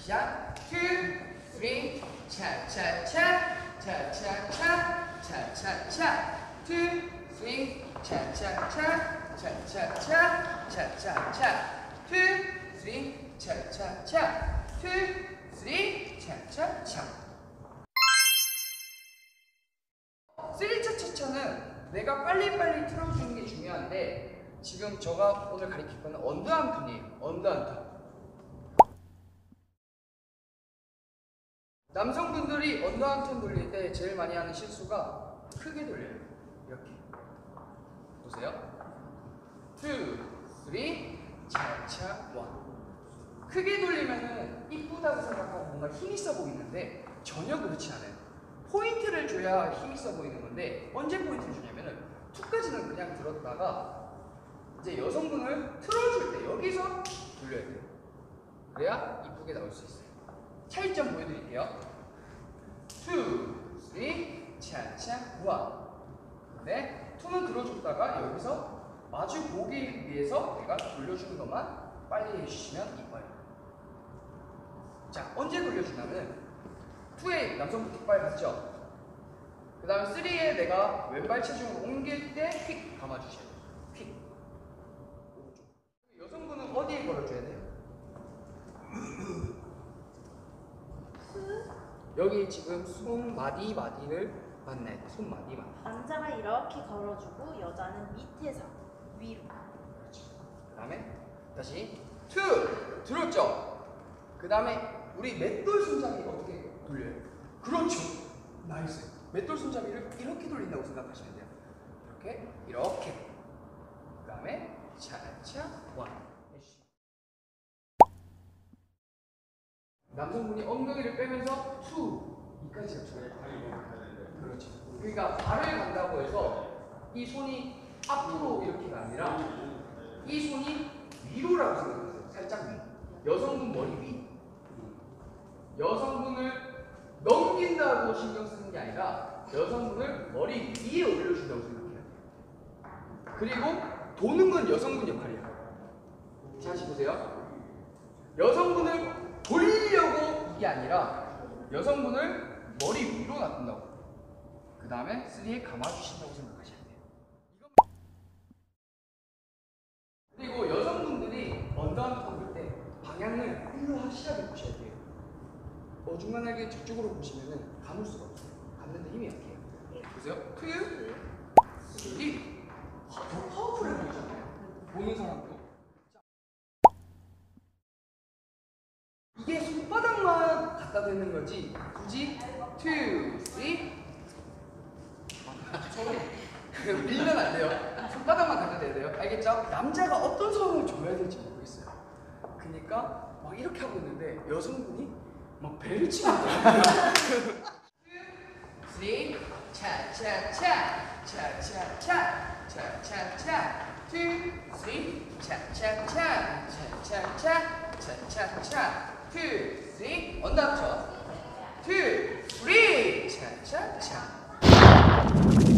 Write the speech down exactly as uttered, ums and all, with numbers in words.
시작. two, three, 차차차, 차차차, 차차차. two, three, 차차차, 차차차, 차차차. two, three, 차차차, two, three, 차차차. 쓰리 차차차는 내가 빨리빨리 틀어주는 게 중요한데 지금 제가 오늘 가르칠 거는 언더한 톤이에요. 언더한 톤. 남성분들이 언더한 톤 돌릴 때 제일 많이 하는 실수가 크게 돌려요. 이렇게. 보세요. two, three, 차차, one. 크게 돌리면은 이쁘다고 생각하고 뭔가 힘 있어 보이는데 전혀 그렇지 않아요. 포인트를 줘야 힘 있어 보이는 건데 언제 포인트를 주냐면은 투까지는 그냥 들었다가 이제 여성분을 틀어줄 때 여기서 돌려야 돼요. 그래야 이쁘게 나올 수 있어요. 차이점 보여드릴게요. two, three, 차차, one. 네, 투는 들어줬다가 여기서 마주 보기 위해서 내가 돌려주는 것만 빨리 해주시면 이뻐요. 자, 언제 돌려주냐면 투에 남성분 뒷발 갔죠? 그 다음에 쓰리에 내가 왼발 체중을 옮길 때 휙 감아주셔야 돼요. 휙. 오른쪽. 여성분은 어디에 걸어줘야 돼요? 여기 지금 손마디 마디를 만나야 돼. 손마디 마디. 남자가 이렇게 걸어주고 여자는 밑에서 위로. 그렇죠. 그 다음에 다시 투 들었죠? 그 다음에 우리 맷돌 손잡이 어떻게 돌려요? 그렇죠. 나이스. 맷돌 손잡이를 이렇게 돌린다고 생각하시면 돼요. 이렇게 이렇게. 그 다음에 차차 원. 남성분이 엉덩이를 빼면서 투 이까지 잡쳐요. 그렇죠. 그러니까 발을 간다고 해서 이 손이 앞으로 이렇게가 아니라 이 손이 위로라고 생각하세요. 살짝 위. 여성분 머리 위. 여성분을 넘긴다고 신경 쓰는 게 아니라 여성분을 머리 위에 올려준다고 생각해야 돼요. 그리고 도는 건 여성분 역할이에요. 다시 보세요. 여성분을 돌리려고 이게 아니라 여성분을 머리 위로 놔둔다고. 그 다음에 쓰리에 감아주신다고 생각하셔야 돼요. 그리고 여성분들이 언더한 톤 볼 때 방향을 일로 하시라고 보셔야 돼요. 어중간하게 저쪽으로 보시면은 감을 수가 없어요. 감는데 힘이 약해요. 보세요. two, three. 더 파워풀해 보이잖아요. 보는 사람도. 이게 손바닥만 갖다 대는 거지 굳이 two, three. 서로 밀면 안 돼요. 손바닥만 갖다 대야 돼요. 알겠죠? 남자가 어떤 상황을 줘야 될지 모르겠어요. 그러니까 막 이렇게 하고 있는데 여성분이 막 배를 치고 있더라고요. three, 차차차, 차차차, 차차차. two, three, 차차차, 차차차, 차차차. two, three, 언더 합쳐. two, three, 차차차.